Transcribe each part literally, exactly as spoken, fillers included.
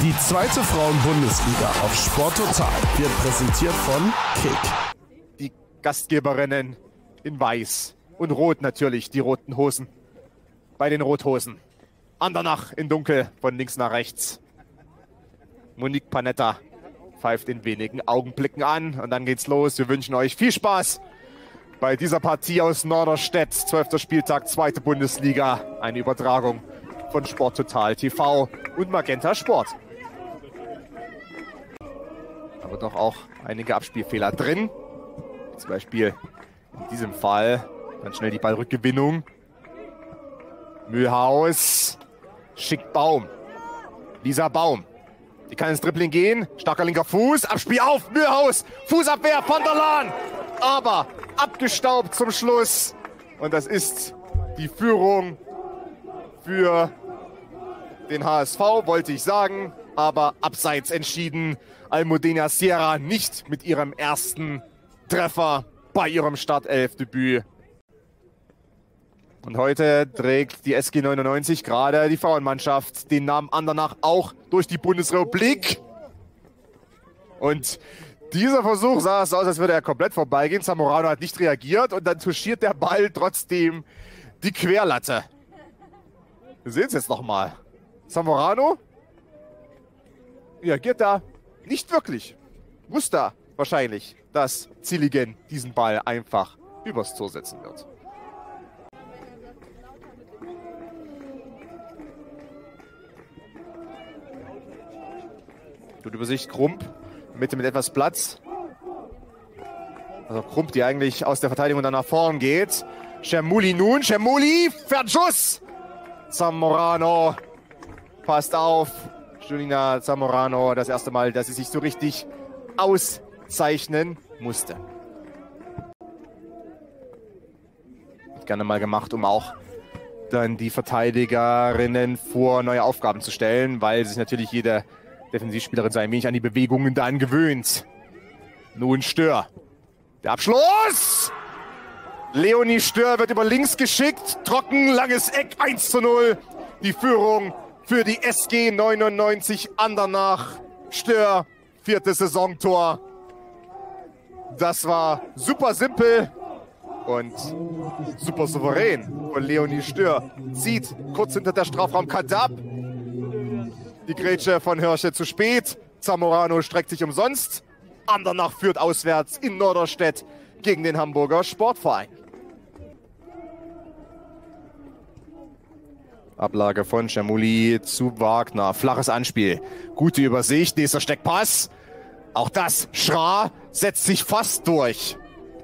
Die zweite Frauen-Bundesliga auf Sport Total wird präsentiert von Kick. Die Gastgeberinnen in Weiß und Rot natürlich, die roten Hosen. Bei den Rothosen. Andernach in Dunkel von links nach rechts. Monique Panetta pfeift in wenigen Augenblicken an und dann geht's los. Wir wünschen euch viel Spaß bei dieser Partie aus Norderstedt. zwölfter Spieltag, zweite Bundesliga. Eine Übertragung von Sport Total T V und Magenta Sport. Aber doch auch einige Abspielfehler drin. Zum Beispiel in diesem Fall dann schnell die Ballrückgewinnung. Mühlhaus schickt Baum. Lisa Baum. Die kann ins Dribbling gehen. Starker linker Fuß. Abspiel auf. Mühlhaus. Fußabwehr von der Lahn. Aber abgestaubt zum Schluss. Und das ist die Führung für den H S V, wollte ich sagen. Aber abseits entschieden. Almudena Sierra nicht mit ihrem ersten Treffer bei ihrem Startelfdebüt. Und heute trägt die S G neunundneunzig gerade die Frauenmannschaft den Namen Andernach auch durch die Bundesrepublik. Und dieser Versuch sah es aus, als würde er komplett vorbeigehen. Zamorano hat nicht reagiert und dann touchiert der Ball trotzdem die Querlatte. Wir sehen es jetzt nochmal. Zamorano reagiert da nicht wirklich. Wusste wahrscheinlich, dass Zilligen diesen Ball einfach übers Tor setzen wird. Gute Übersicht, Krump, Mitte mit etwas Platz. Also Krump, die eigentlich aus der Verteidigung dann nach vorn geht. Schermuli nun, Schermuli, Fernschuss! Zamorano passt auf. Julina Zamorano, das erste Mal, dass sie sich so richtig auszeichnen musste. Hat gerne mal gemacht, um auch dann die Verteidigerinnen vor neue Aufgaben zu stellen, weil sich natürlich jede Defensivspielerin so ein wenig an die Bewegungen dann gewöhnt. Nun Stör. Der Abschluss! Leonie Stör wird über links geschickt. Trocken, langes Eck, eins zu null. Die Führung für die S G neunundneunzig Andernach. Stör, viertes Saisontor. Das war super simpel und super souverän von Leonie Stör. Zieht kurz hinter der Strafraumkante ab. Die Grätsche von Hirsche zu spät. Zamorano streckt sich umsonst. Andernach führt auswärts in Norderstedt gegen den Hamburger Sportverein. Ablage von Schermuli zu Wagner. Flaches Anspiel. Gute Übersicht. Nächster Steckpass. Auch das. Schra setzt sich fast durch.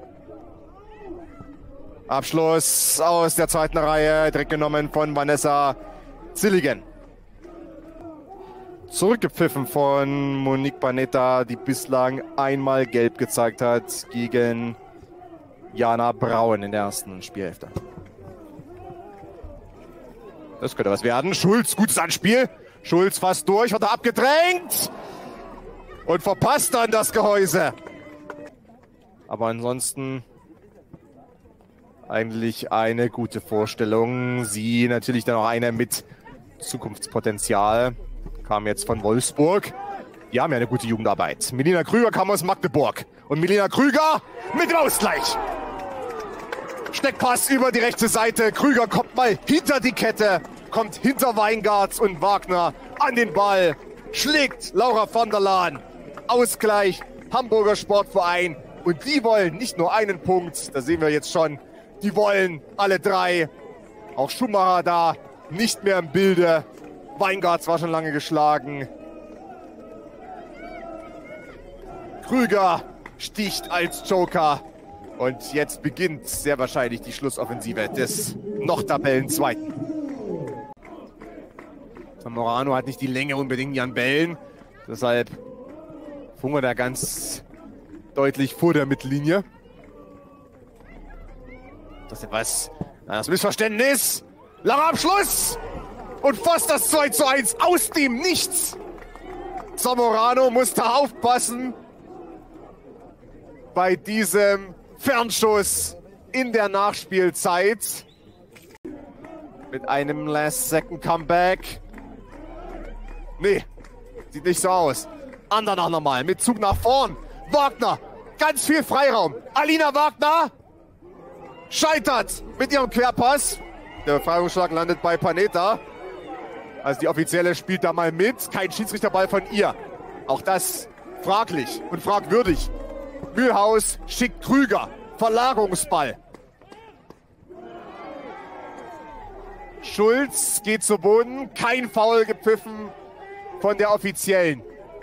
Abschluss aus der zweiten Reihe. Direkt genommen von Vanessa Zilligen. Zurückgepfiffen von Monique Panetta, die bislang einmal gelb gezeigt hat gegen Jana Braun in der ersten Spielhälfte. Das könnte was werden. Schulz, gutes Anspiel. Schulz fast durch, wird er abgedrängt und verpasst dann das Gehäuse. Aber ansonsten eigentlich eine gute Vorstellung. Sie natürlich dann auch eine mit Zukunftspotenzial. Kam jetzt von Wolfsburg. Die haben ja eine gute Jugendarbeit. Melina Krüger kam aus Magdeburg. Und Melina Krüger mit dem Ausgleich. Steckpass über die rechte Seite. Krüger kommt mal hinter die Kette. Kommt hinter Weingarts und Wagner an den Ball. Schlägt Laura van der Laan. Ausgleich. Hamburger Sportverein. Und die wollen nicht nur einen Punkt. Da sehen wir jetzt schon. Die wollen alle drei. Auch Schumacher da. Nicht mehr im Bilde. Weingarts war schon lange geschlagen. Krüger sticht als Joker. Und jetzt beginnt sehr wahrscheinlich die Schlussoffensive des noch Tabellenzweiten. Zamorano hat nicht die Länge unbedingt an Bällen. Deshalb hungert er ganz deutlich vor der Mittellinie. Das ist etwas, das Missverständnis. Langer Abschluss! Und fast das zwei zu eins aus dem Nichts. Zamorano musste aufpassen bei diesem Fernschuss in der Nachspielzeit. Mit einem Last-Second-Comeback. Nee, Sieht nicht so aus. Andernach nochmal. Mit Zug nach vorn. Wagner. Ganz viel Freiraum. Alina Wagner scheitert mit ihrem Querpass. Der Befreiungsschlag landet bei Panetta. Also die Offizielle spielt da mal mit. Kein Schiedsrichterball von ihr. Auch das fraglich und fragwürdig. Mühlhaus schickt Krüger. Verlagerungsball. Schulz geht zu Boden. Kein Foul gepfiffen von der Offiziellen.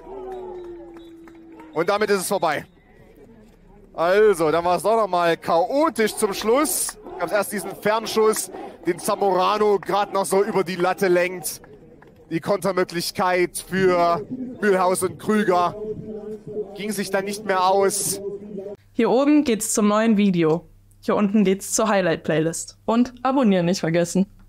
Und damit ist es vorbei. Also, dann war es doch nochmal chaotisch zum Schluss. Gab es erst diesen Fernschuss, den Zamorano gerade noch so über die Latte lenkt. Die Kontermöglichkeit für Mühlhaus und Krüger ging sich dann nicht mehr aus. Hier oben geht's zum neuen Video. Hier unten geht's zur Highlight-Playlist. Und abonnieren nicht vergessen.